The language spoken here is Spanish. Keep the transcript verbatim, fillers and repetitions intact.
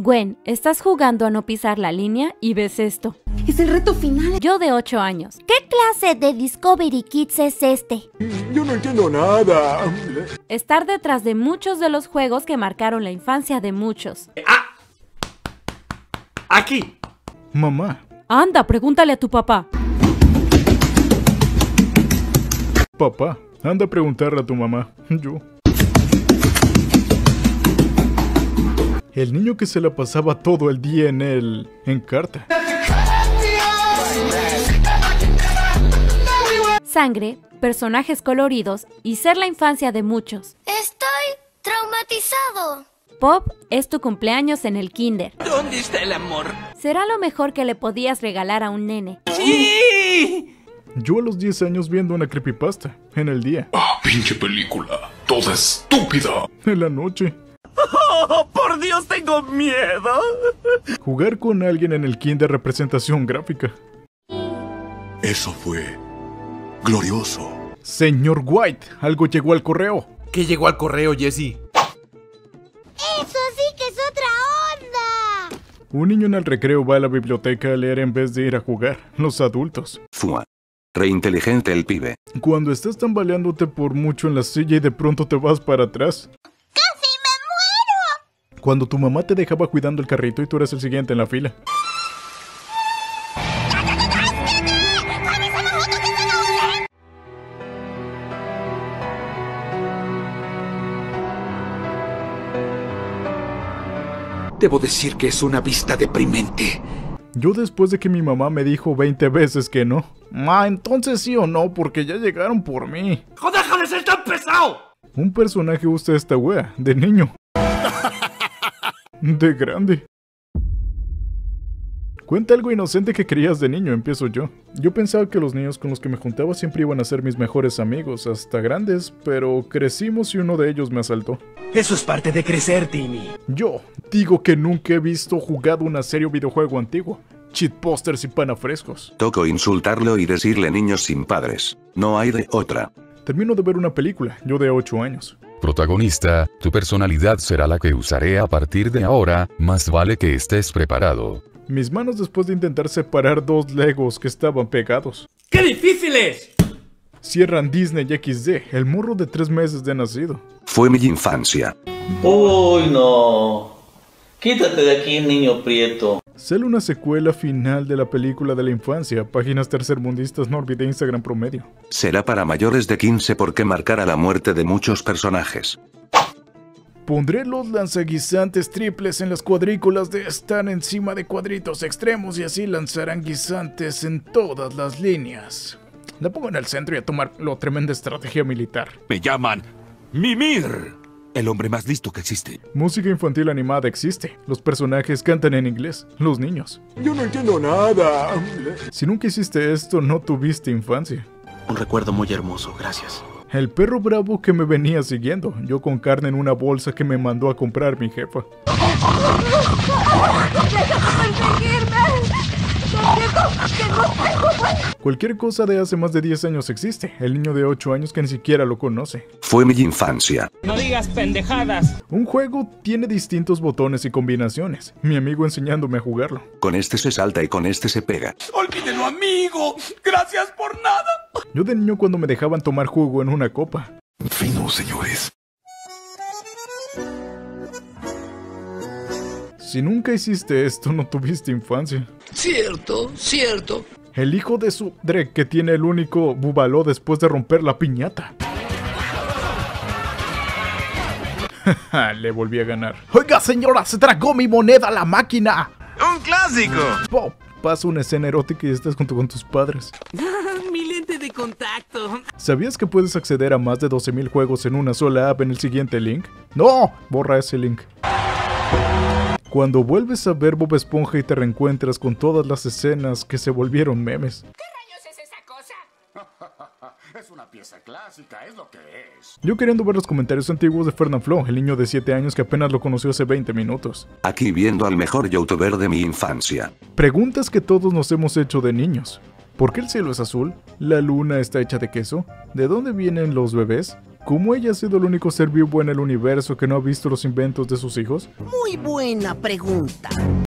Gwen, estás jugando a no pisar la línea y ves esto. Es el reto final. Yo de ocho años. ¿Qué clase de Discovery Kids es este? Yo no entiendo nada. Estar detrás de muchos de los juegos que marcaron la infancia de muchos. ¡Ah! ¡Aquí! Mamá. Anda, pregúntale a tu papá. Papá, anda a preguntarle a tu mamá. Yo. El niño que se la pasaba todo el día en el... Encarta. Sangre, personajes coloridos y ser la infancia de muchos. Estoy traumatizado. Pop es tu cumpleaños en el kinder. ¿Dónde está el amor? Será lo mejor que le podías regalar a un nene. ¡Sí! Yo a los diez años viendo una creepypasta. En el día. Ah, pinche película. Toda estúpida. En la noche. ¡Oh, por Dios, tengo miedo! Jugar con alguien en el kinder representación gráfica. Eso fue glorioso. Señor White, algo llegó al correo. ¿Qué llegó al correo, Jesse? ¡Eso sí que es otra onda! Un niño en el recreo va a la biblioteca a leer en vez de ir a jugar. Los adultos. Fua. Reinteligente el pibe. Cuando estás tambaleándote por mucho en la silla y de pronto te vas para atrás. ¡Casi me muero! Cuando tu mamá te dejaba cuidando el carrito y tú eras el siguiente en la fila. Debo decir que es una vista deprimente. Yo después de que mi mamá me dijo veinte veces que no. Ma, entonces sí o no, porque ya llegaron por mí. ¡Joder, deja de ser tan pesado! Un personaje usa esta wea, de niño. De grande. Cuenta algo inocente que querías de niño, empiezo yo. Yo pensaba que los niños con los que me juntaba siempre iban a ser mis mejores amigos, hasta grandes, pero crecimos y uno de ellos me asaltó. Eso es parte de crecer, Timmy. Yo digo que nunca he visto jugado una serie o videojuego antiguo. Cheat posters y panafrescos. Toco insultarlo y decirle niños sin padres. No hay de otra. Termino de ver una película, yo de ocho años. Protagonista, tu personalidad será la que usaré a partir de ahora, más vale que estés preparado. Mis manos después de intentar separar dos Legos que estaban pegados. ¡Qué difícil es! Cierran Disney equis de, el morro de tres meses de nacido. Fue mi infancia. Uy, no. Quítate de aquí, niño prieto. Sale una secuela final de la película de la infancia, páginas tercermundistas, no olvide Instagram promedio. Será para mayores de quince porque marcará la muerte de muchos personajes. Pondré los lanzaguisantes triples en las cuadrículas de estar encima de cuadritos extremos y así lanzarán guisantes en todas las líneas. La pongo en el centro y a tomar la tremenda estrategia militar. Me llaman Mimir, el hombre más listo que existe. Música infantil animada existe. Los personajes cantan en inglés. Los niños. Yo no entiendo nada. Si nunca hiciste esto, no tuviste infancia. Un recuerdo muy hermoso, gracias. El perro bravo que me venía siguiendo, yo con carne en una bolsa que me mandó a comprar mi jefa. Cualquier cosa de hace más de diez años existe, el niño de ocho años que ni siquiera lo conoce. Fue mi infancia. No digas pendejadas. Un juego tiene distintos botones y combinaciones, mi amigo enseñándome a jugarlo. Con este se salta y con este se pega. ¡Olvídelo, amigo! ¡Gracias por nada! Yo de niño cuando me dejaban tomar jugo en una copa. Fino, señores. Si nunca hiciste esto, no tuviste infancia. Cierto, cierto. El hijo de su Drake que tiene el único bubaló después de romper la piñata. Le volví a ganar. Oiga señora, se tragó mi moneda a la máquina. ¡Un clásico! Pop, pasa una escena erótica y estás junto con tus padres. Mi lente de contacto. ¿Sabías que puedes acceder a más de doce mil juegos en una sola app en el siguiente link? ¡No! Borra ese link. Cuando vuelves a ver Bob Esponja y te reencuentras con todas las escenas que se volvieron memes. ¿Qué rayos es esa cosa? Es una pieza clásica, es lo que es. Yo queriendo ver los comentarios antiguos de Fernanfloo, el niño de siete años que apenas lo conoció hace veinte minutos. Aquí viendo al mejor youtuber de mi infancia. Preguntas que todos nos hemos hecho de niños. ¿Por qué el cielo es azul? ¿La luna está hecha de queso? ¿De dónde vienen los bebés? ¿Cómo ella ha sido el único ser vivo en el universo que no ha visto los inventos de sus hijos? Muy buena pregunta.